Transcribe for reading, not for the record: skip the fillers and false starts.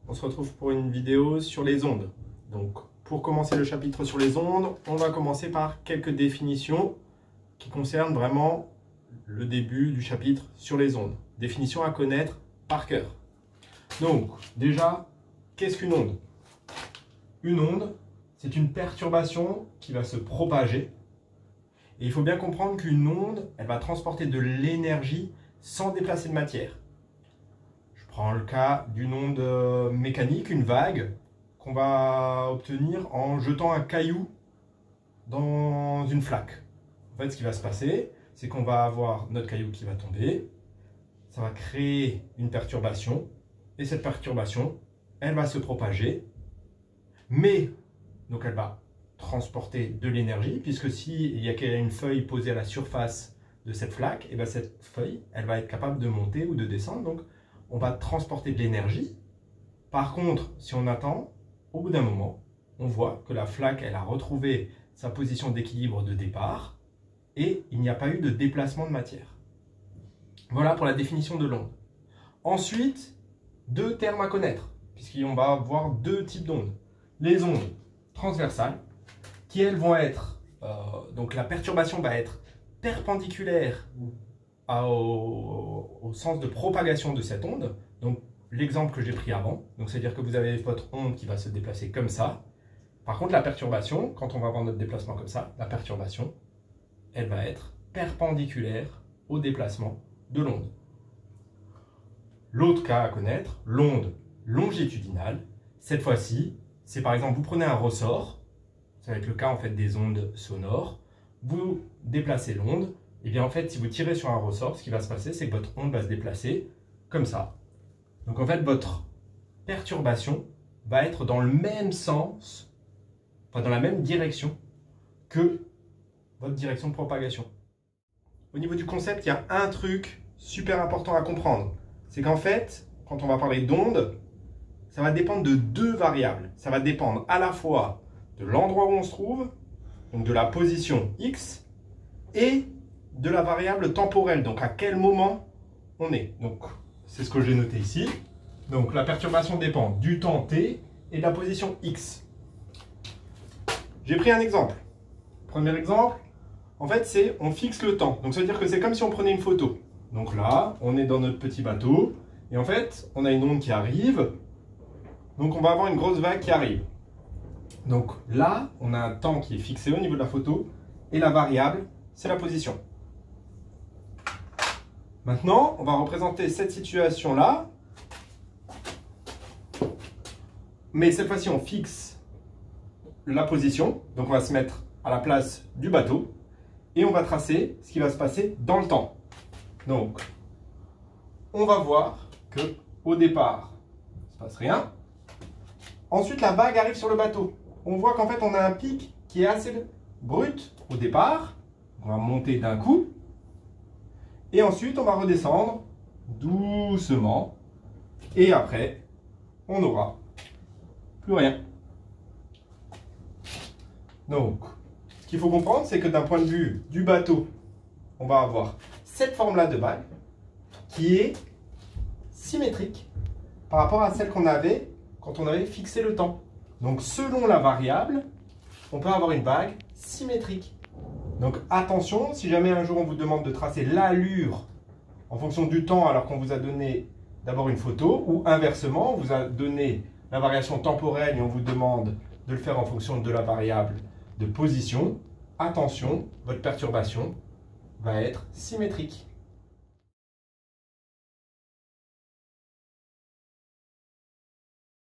on se retrouve pour une vidéo sur les ondes. Donc, pour commencer le chapitre sur les ondes, on va commencer par quelques définitions qui concernent vraiment le début du chapitre sur les ondes. Définitions à connaître par cœur. Donc, déjà, qu'est-ce qu'une onde? Une onde, c'est une perturbation qui va se propager. Et il faut bien comprendre qu'une onde, elle va transporter de l'énergie sans déplacer de matière. Je prends le cas d'une onde mécanique, une vague, qu'on va obtenir en jetant un caillou dans une flaque. En fait, ce qui va se passer, c'est qu'on va avoir notre caillou qui va tomber, ça va créer une perturbation, et cette perturbation, elle va se propager, mais donc elle va transporter de l'énergie, puisque s'il y a une feuille posée à la surface de cette flaque, et bien cette feuille, elle va être capable de monter ou de descendre, donc on va transporter de l'énergie. Par contre, si on attend, au bout d'un moment, on voit que la flaque, elle a retrouvé sa position d'équilibre de départ, et il n'y a pas eu de déplacement de matière. Voilà pour la définition de l'onde. Ensuite, deux termes à connaître, puisqu'on va avoir deux types d'ondes. Les ondes transversales, qui elles vont être, donc la perturbation va être perpendiculaire au sens de propagation de cette onde. Donc l'exemple que j'ai pris avant, c'est-à-dire que vous avez votre onde qui va se déplacer comme ça. Par contre la perturbation, quand on va avoir notre déplacement comme ça, la perturbation, elle va être perpendiculaire au déplacement de l'onde. L'autre cas à connaître, l'onde longitudinale, cette fois-ci, c'est par exemple, vous prenez un ressort, ça va être le cas en fait des ondes sonores, vous déplacez l'onde, et bien en fait si vous tirez sur un ressort, ce qui va se passer c'est que votre onde va se déplacer comme ça. Donc en fait votre perturbation va être dans le même sens, enfin dans la même direction que votre direction de propagation. Au niveau du concept, il y a un truc super important à comprendre, c'est qu'en fait quand on va parler d'onde, ça va dépendre de deux variables. Ça va dépendre à la fois de l'endroit où on se trouve, donc de la position x, et de la variable temporelle, donc à quel moment on est. Donc c'est ce que j'ai noté ici. Donc la perturbation dépend du temps t et de la position x. J'ai pris un exemple. Premier exemple, en fait c'est on fixe le temps. Donc ça veut dire que c'est comme si on prenait une photo. Donc là, on est dans notre petit bateau, et en fait on a une onde qui arrive. Donc on va avoir une grosse vague qui arrive. Donc là, on a un temps qui est fixé au niveau de la photo, et la variable, c'est la position. Maintenant, on va représenter cette situation-là, mais cette fois-ci, on fixe la position. Donc on va se mettre à la place du bateau, et on va tracer ce qui va se passer dans le temps. Donc, on va voir qu'au départ, il ne se passe rien. Ensuite, la vague arrive sur le bateau. On voit qu'en fait, on a un pic qui est assez brut au départ. On va monter d'un coup. Et ensuite, on va redescendre doucement. Et après, on n'aura plus rien. Donc, ce qu'il faut comprendre, c'est que d'un point de vue du bateau, on va avoir cette forme-là de vague qui est symétrique par rapport à celle qu'on avait quand on avait fixé le temps. Donc selon la variable, on peut avoir une vague symétrique. Donc attention, si jamais un jour on vous demande de tracer l'allure en fonction du temps alors qu'on vous a donné d'abord une photo, ou inversement, on vous a donné la variation temporelle et on vous demande de le faire en fonction de la variable de position, attention, votre perturbation va être symétrique.